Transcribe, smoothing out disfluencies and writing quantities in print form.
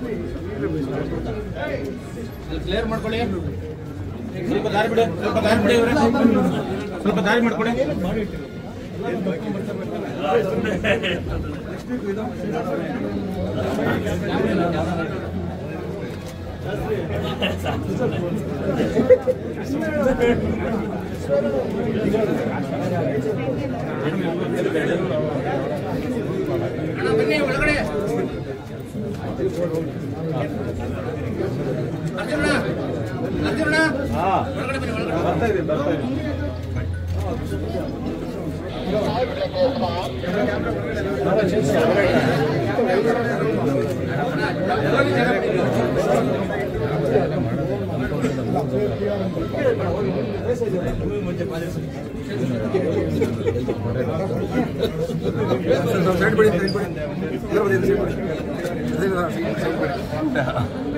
Clear ಮಾಡ್ಕೊಳ್ಳಿ. ಸ್ವಲ್ಪ ದಾರಿ ಬಿಡಿ, ಸ್ವಲ್ಪ ದಾರಿ ಬಿಡಿ ಇವರೇ, ಸ್ವಲ್ಪ ದಾರಿ ಮಾಡ್ಕೊಳ್ಳಿ. ಬನ್ನಿ ಒಳಗಡೆ. ಅರ್ಜುನ ಒಳಗಡೆ ಬನ್ನಿ, ಒಳಗಡೆ ಬರ್ತಾ ಇದೆ. ಸೈಡ್ ಬಿಡಿ, ಸೈಡ್ ಬಿಡಿ.